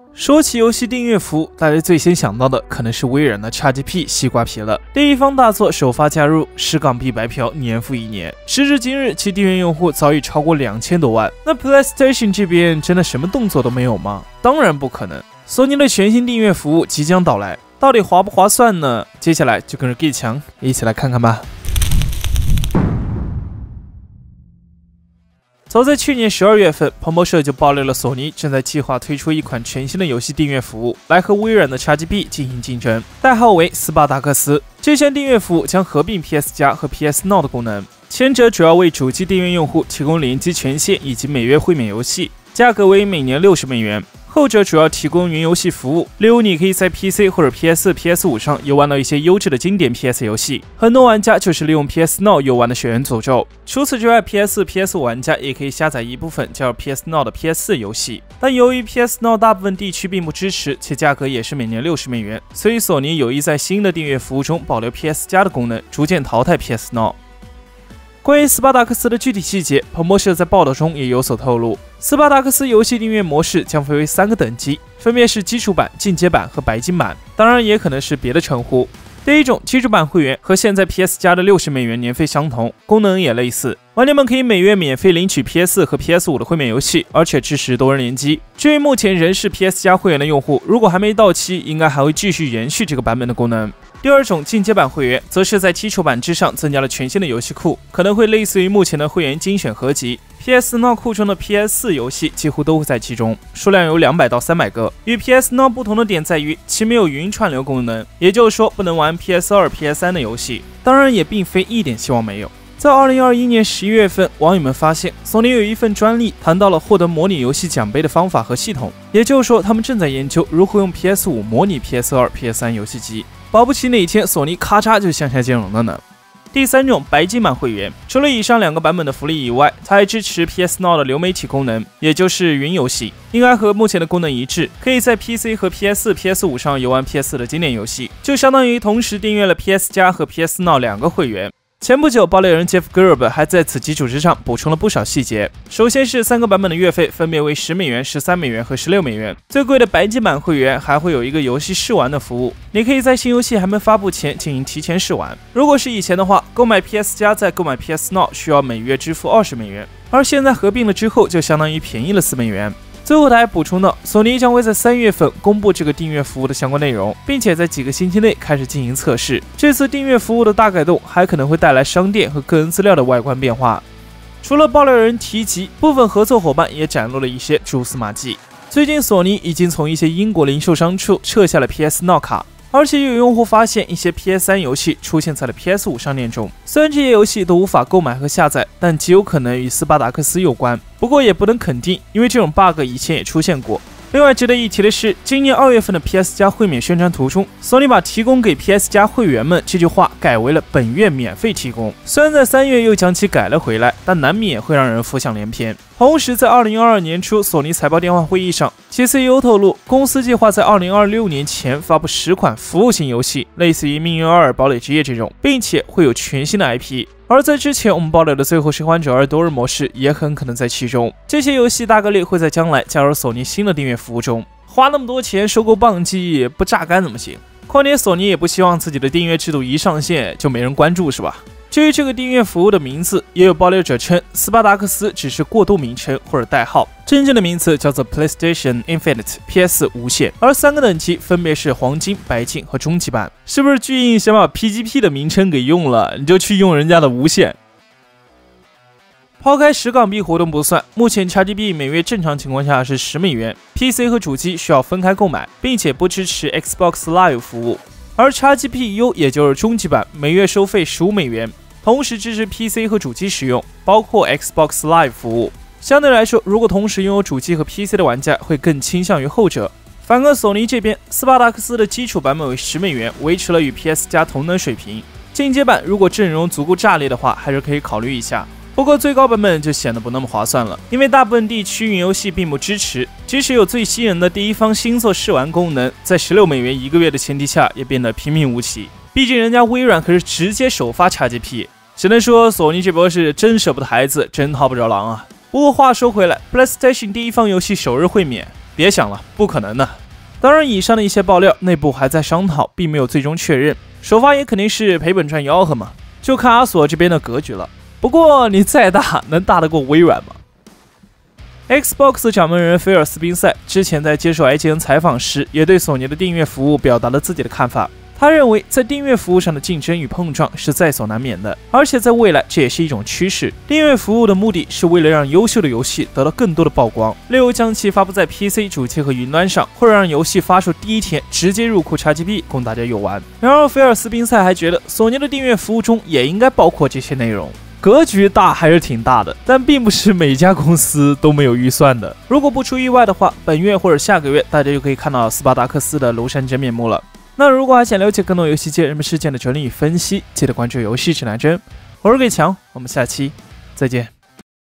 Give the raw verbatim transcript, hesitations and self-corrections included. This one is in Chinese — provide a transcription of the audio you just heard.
说起游戏订阅服务，大家最先想到的可能是微软的 X G P 西瓜皮了。第一方大作首发加入，十港币白嫖，年复一年。时至今日，其订阅用户早已超过两千多万。那 PlayStation 这边真的什么动作都没有吗？当然不可能。索尼的全新订阅服务即将到来，到底划不划算呢？接下来就跟着 Gay 强一起来看看吧。早在去年十二月份，彭博社就爆料了索尼正在计划推出一款全新的游戏订阅服务，来和微软的 X G P 进行竞争，代号为斯巴达克斯。这项订阅服务将合并 P S 加和 P S Now 的功能，前者主要为主机订阅用户提供联机权限以及每月会免游戏，价格为每年六十美元。后者主要提供云游戏服务，例如你可以在 P C 或者 P S 四、P S 五上游玩到一些优质的经典 P S 游戏，很多玩家就是利用 P S Now 游玩的《血缘诅咒》。除此之外 ，P S 四、P S 五玩家也可以下载一部分加入 P S Now 的 P S 四 游戏，但由于 P S Now 大部分地区并不支持，且价格也是每年六十美元，所以索尼有意在新的订阅服务中保留 P S 加的功能，逐渐淘汰 P S Now。关于斯巴达克斯的具体细节，彭博社在报道中也有所透露。斯巴达克斯游戏订阅模式将分为三个等级，分别是基础版、进阶版和白金版，当然也可能是别的称呼。第一种基础版会员和现在 P S 加的六十美元年费相同，功能也类似，玩家们可以每月免费领取 P S 四 和 P S 五的会免游戏，而且支持多人联机。至于目前仍是 P S 加会员的用户，如果还没到期，应该还会继续延续这个版本的功能。第二种进阶版会员则是在基础版之上增加了全新的游戏库，可能会类似于目前的会员精选合集。P S Now 库中的 P S 四 游戏几乎都会在其中，数量有两百到三百个。与 P S Now 不同的点在于，其没有云串流功能，也就是说不能玩 P S 二、P S 三 的游戏。当然也并非一点希望没有。在二零二一年十一月份，网友们发现索尼有一份专利谈到了获得模拟游戏奖杯的方法和系统，也就是说他们正在研究如何用 P S 五 模拟 P S 二、P S 三 游戏机。保不齐哪天索尼咔嚓就向下兼容了呢。第三种白金版会员，除了以上两个版本的福利以外，它还支持 P S Now 的流媒体功能，也就是云游戏，应该和目前的功能一致，可以在 P C 和 P S 四、P S 五上游玩 P S 四 的经典游戏，就相当于同时订阅了 P S 加和 P S Now 两个会员。前不久，爆料人 Jeff Grubb 还在此基础之上补充了不少细节。首先是三个版本的月费分别为十美元、十三美元和十六美元。最贵的白金版会员还会有一个游戏试玩的服务，你可以在新游戏还没发布前进行提前试玩。如果是以前的话，购买 P S 加再购买 P S Now 需要每月支付二十美元，而现在合并了之后就相当于便宜了四美元。最后他还补充到，索尼将会在三月份公布这个订阅服务的相关内容，并且在几个星期内开始进行测试。这次订阅服务的大改动还可能会带来商店和个人资料的外观变化。除了爆料人提及，部分合作伙伴也展露了一些蛛丝马迹。最近索尼已经从一些英国零售商处撤下了 P S Now 卡，而且有用户发现一些 P S 三 游戏出现在了 P S 五 商店中。虽然这些游戏都无法购买和下载，但极有可能与斯巴达克斯有关，不过也不能肯定，因为这种 bug 以前也出现过。另外值得一提的是，今年二月份的 P S 加会免宣传图中，索尼把提供给 P S 加会员们这句话改为了本月免费提供。虽然在三月又将其改了回来，但难免会让人浮想联翩。同时在二零二二年初索尼财报电话会议上，其 C E O 透露，公司计划在二零二六年前发布十款服务型游戏，类似于命运二、堡垒之夜这种，并且会有全新的 I P。而在之前我们爆料的最后生还者二多人模式也很可能在其中。这些游戏大概率会在将来加入索尼新的订阅服务中。花那么多钱收购棒机不榨干怎么行？况且索尼也不希望自己的订阅制度一上线就没人关注是吧？至于这个订阅服务的名字，也有爆料者称斯巴达克斯只是过渡名称或者代号，真正的名字叫做 PlayStation Infinite P S 无限，而三个等级分别是黄金、白金和终极版。是不是巨婴想把 P G P 的名称给用了，你就去用人家的无限？抛开十港币活动不算，目前 X G P 每月正常情况下是十美元 ，P C 和主机需要分开购买，并且不支持 Xbox Live 服务。而 X G P U 也就是终极版，每月收费十五美元，同时支持 P C 和主机使用，包括 Xbox Live 服务。相对来说，如果同时拥有主机和 P C 的玩家会更倾向于后者。反观索尼这边，斯巴达克斯的基础版本为十美元，维持了与 P S 加同等水平。进阶版如果阵容足够炸裂的话，还是可以考虑一下。不过最高版本就显得不那么划算了，因为大部分地区云游戏并不支持，即使有最吸引人的第一方星座试玩功能，在十六美元一个月的前提下也变得平平无奇。毕竟人家微软可是直接首发 X G P， 只能说索尼这波是真舍不得孩子，真套不着狼啊。不过话说回来 ，PlayStation 第一方游戏首日会免， 别想了，不可能的。当然，以上的一些爆料内部还在商讨，并没有最终确认。首发也肯定是赔本赚吆喝嘛，就看阿索这边的格局了。不过你再大，能大得过微软吗 ？Xbox 掌门人菲尔斯宾塞之前在接受 I G N 采访时，也对索尼的订阅服务表达了自己的看法。他认为，在订阅服务上的竞争与碰撞是在所难免的，而且在未来这也是一种趋势。订阅服务的目的是为了让优秀的游戏得到更多的曝光，例如将其发布在 P C 主机和云端上，或者让游戏发售第一天直接入库 X G P 供大家游玩。然而，菲尔斯宾塞还觉得，索尼的订阅服务中也应该包括这些内容。格局大还是挺大的，但并不是每家公司都没有预算的。如果不出意外的话，本月或者下个月，大家就可以看到斯巴达克斯的庐山真面目了。那如果还想了解更多游戏界人们事件的整理与分析，记得关注游戏指南针。我是鬼强，我们下期再见。